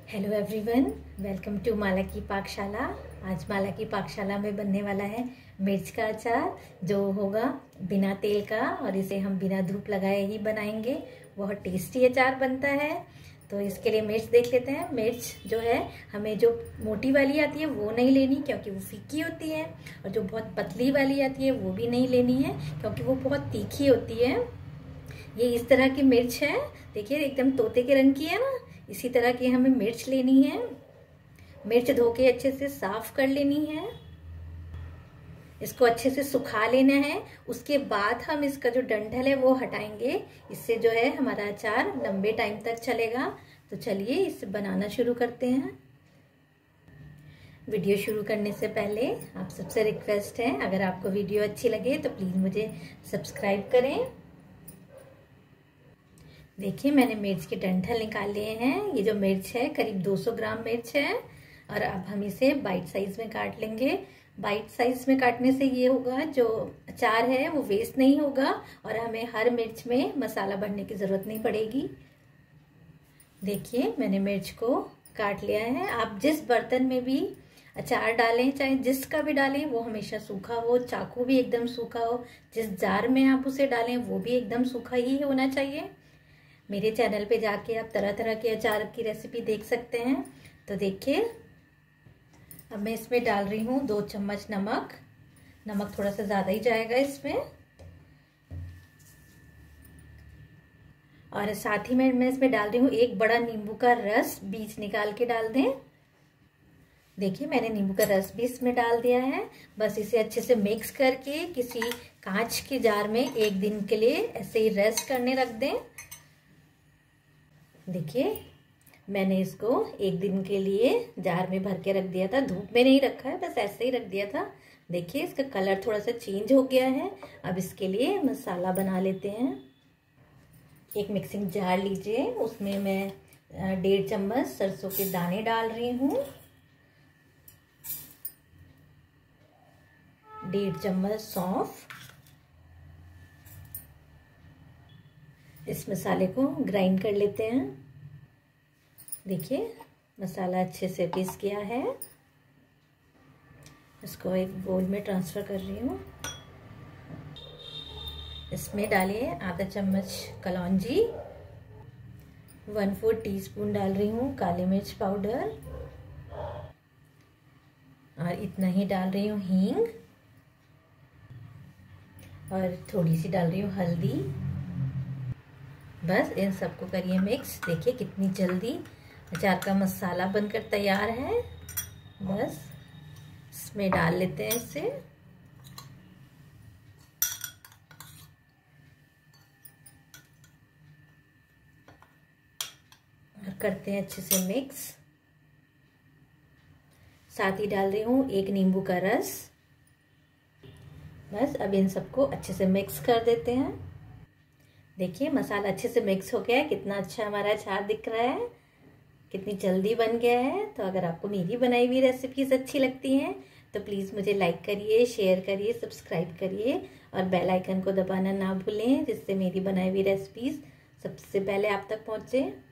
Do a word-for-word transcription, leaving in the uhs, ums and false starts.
Hello everyone, welcome to Mala की पाकशाला। आज माला की पाकशाला में बनने वाला है मिर्च का अचार, जो होगा बिना तेल का और इसे हम बिना धूप लगाए ही बनाएंगे। बहुत टेस्टी अचार बनता है। तो इसके लिए मिर्च देख लेते हैं। मिर्च जो है हमें जो मोटी वाली आती है वो नहीं लेनी, क्योंकि वो फीकी होती है, और जो बहुत पतली वाली आती है वो भी नहीं लेनी है, क्योंकि वो बहुत तीखी होती है। ये इस तरह की मिर्च है, देखिए एकदम तोते के रंग की है ना, इसी तरह की हमें मिर्च लेनी है। मिर्च धो के अच्छे से साफ कर लेनी है, इसको अच्छे से सुखा लेना है। उसके बाद हम इसका जो डंठल है वो हटाएंगे, इससे जो है हमारा अचार लंबे टाइम तक चलेगा। तो चलिए इसे बनाना शुरू करते हैं। वीडियो शुरू करने से पहले आप सबसे रिक्वेस्ट है, अगर आपको वीडियो अच्छी लगे तो प्लीज मुझे सब्सक्राइब करें। देखिए मैंने मिर्च के डंठल निकाल लिए हैं। ये जो मिर्च है करीब दो सौ ग्राम मिर्च है, और अब हम इसे बाइट साइज में काट लेंगे। बाइट साइज में काटने से ये होगा, जो अचार है वो वेस्ट नहीं होगा, और हमें हर मिर्च में मसाला भरने की जरूरत नहीं पड़ेगी। देखिए मैंने मिर्च को काट लिया है। आप जिस बर्तन में भी अचार डालें, चाहे जिसका भी डालें, वो हमेशा सूखा हो। चाकू भी एकदम सूखा हो। जिस जार में आप उसे डालें वो भी एकदम सूखा ही होना चाहिए। मेरे चैनल पे जाके आप तरह तरह के अचार की रेसिपी देख सकते हैं। तो देखिए अब मैं इसमें डाल रही हूँ दो चम्मच नमक। नमक थोड़ा सा ज़्यादा ही जाएगा इसमें, और साथ ही में मैं इसमें डाल रही हूँ एक बड़ा नींबू का रस, बीज निकाल के डाल दें। देखिए मैंने नींबू का रस भी इसमें डाल दिया है। बस इसे अच्छे से मिक्स करके किसी कांच के जार में एक दिन के लिए ऐसे ही रेस्ट करने रख दें। देखिए मैंने इसको एक दिन के लिए जार में भर के रख दिया था, धूप में नहीं रखा है, बस ऐसे ही रख दिया था। देखिए इसका कलर थोड़ा सा चेंज हो गया है। अब इसके लिए मसाला बना लेते हैं। एक मिक्सिंग जार लीजिए, उसमें मैं डेढ़ चम्मच सरसों के दाने डाल रही हूँ, डेढ़ चम्मच सौंफ। इस मसाले को ग्राइंड कर लेते हैं। देखिए मसाला अच्छे से पीस गया है। इसको एक बोल में ट्रांसफर कर रही हूँ। इसमें डालिए आधा चम्मच कलौंजी, वन फोर टी स्पून डाल रही हूँ काली मिर्च पाउडर, और इतना ही डाल रही हूँ हींग, और थोड़ी सी डाल रही हूँ हल्दी। बस इन सबको करिए मिक्स। देखिए कितनी जल्दी अचार का मसाला बनकर तैयार है। बस इसमें डाल लेते हैं इसे, और करते हैं अच्छे से मिक्स। साथ ही डाल रही हूँ एक नींबू का रस। बस अब इन सबको अच्छे से मिक्स कर देते हैं। देखिए मसाला अच्छे से मिक्स हो गया है, कितना अच्छा हमारा अचार दिख रहा है, कितनी जल्दी बन गया है। तो अगर आपको मेरी बनाई हुई रेसिपीज अच्छी लगती हैं तो प्लीज़ मुझे लाइक करिए, शेयर करिए, सब्सक्राइब करिए, और बेल आइकन को दबाना ना भूलें, जिससे मेरी बनाई हुई रेसिपीज सबसे पहले आप तक पहुँचे।